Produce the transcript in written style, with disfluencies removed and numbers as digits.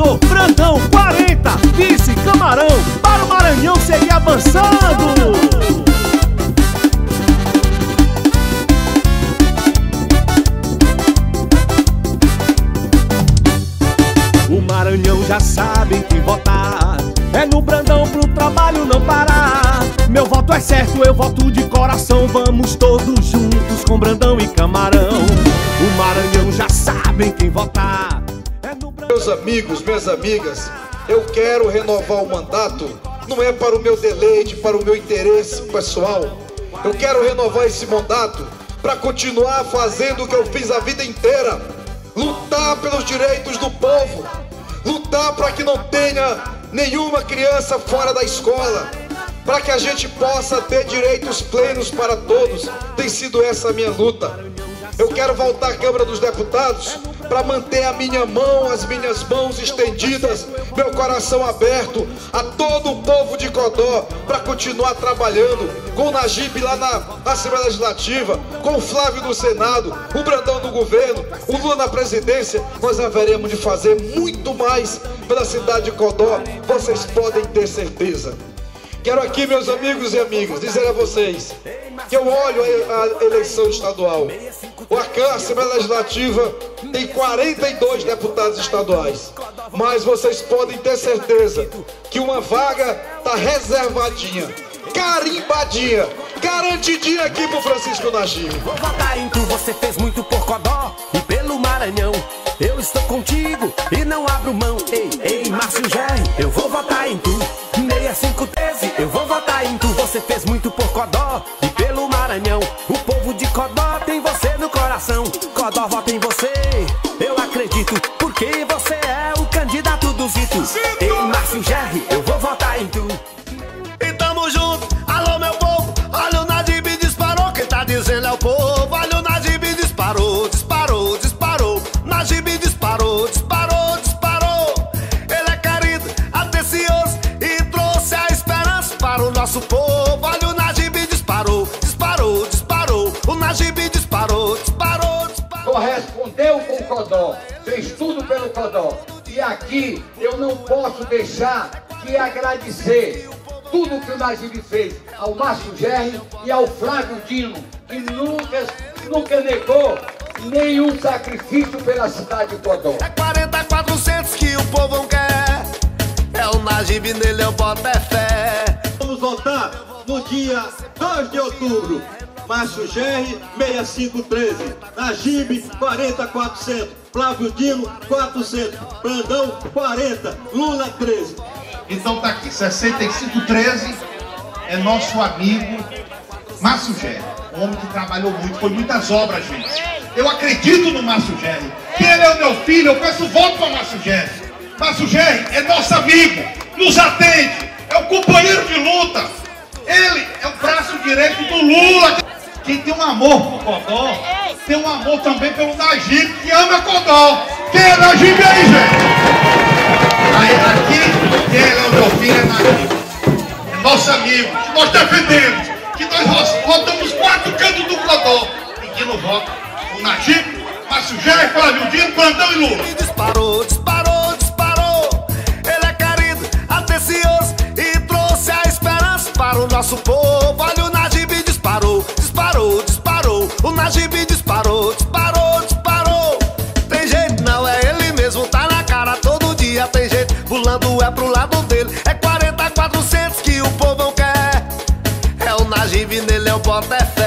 Salvador, Brandão, 40, vice Camarão, para o Maranhão seguir avançando. O Maranhão já sabe em quem votar, é no Brandão pro trabalho não parar. Meu voto é certo, eu voto de coração, vamos todos juntos com Brandão e Camarão. O Maranhão já sabe em quem votar, é no Brandão. Meus amigos, minhas amigas, eu quero renovar o mandato, não é para o meu deleite, para o meu interesse pessoal. Eu quero renovar esse mandato para continuar fazendo o que eu fiz a vida inteira: lutar pelos direitos do povo, lutar para que não tenha nenhuma criança fora da escola, para que a gente possa ter direitos plenos para todos. Tem sido essa a minha luta. Eu quero voltar à Câmara dos Deputados para manter a minha mão, as minhas mãos estendidas, meu coração aberto a todo o povo de Codó, para continuar trabalhando com o Najib lá na Assembleia Legislativa, com o Flávio no Senado, o Brandão no governo, o Lula na presidência. Nós haveremos de fazer muito mais pela cidade de Codó, vocês podem ter certeza. Quero aqui, meus amigos e amigas, dizer a vocês que eu olho a eleição estadual. A Assembleia Legislativa tem 42 deputados estaduais, mas vocês podem ter certeza que uma vaga está reservadinha, carimbadinha, garantidinha aqui pro Francisco Najib. Vou votar em tu, você fez muito por Codó e pelo Maranhão. Eu estou contigo e não abro mão. Ei, Márcio Gerri, eu vou votar em tu. 6513, eu vou votar em tu. Você fez muito por Codó e pelo Maranhão. O povo de Codó tem você no coração. Codó vota em você, eu acredito, porque você é o candidato dos itos. Ei, Márcio Gerri, eu vou votar em tu. E tamo junto, alô meu povo. Olha o Najib disparou, quem tá dizendo é o povo. Olha o Najib disparou, disparou, disparou. Najib disparou, disparou, disparou. Ele é querido, atencioso e trouxe a esperança para o nosso povo. Olha o Najib disparou, disparou, disparou. O Najib disparou, disparou, disparou. Correspondeu com o Codó, fez tudo pelo Codó. E aqui eu não posso deixar de agradecer tudo que o Najib fez ao Márcio Gerri e ao Flávio Dino, que nunca negou nenhum sacrifício pela cidade de Codó. É 4400 que o povo quer, é o Najib, nele eu boto fé. Vamos votar no dia 2 de outubro. Márcio Gerri, 6513. Najib, 40400. Flávio Dino, 400. Brandão, 40. Lula, 13. Então tá aqui, 6513 é nosso amigo Márcio Gerri, um homem que trabalhou muito, foi muitas obras, gente. Eu acredito no Márcio Gerri, que ele é o meu filho, eu peço voto para Márcio Gerri. Márcio Gerri é nosso amigo, nos atende, é o companheiro de luta, ele é o braço direito do Lula. Quem tem um amor por Codó, tem um amor também pelo Najib, que ama Codó. Quem é Najib aí, gente? Aí aqui, quem é o meu filho é Najib, é nosso amigo, que nós defendemos, que nós votamos 4 cantos do Codó, pedindo voto o Najib, Márcio Gerri, Flávio Dino, Brandão e Lula. Disparou, disparou, disparou. Ele é querido, atencioso e trouxe a esperança para o nosso povo. Olha o Najib disparou, disparou, disparou. O Najib disparou, disparou, disparou. Tem jeito, não é ele mesmo, tá na cara todo dia. Tem jeito, pulando é pro lado dele. É 4400 que o povo quer, é o Najib, nele eu boto fé.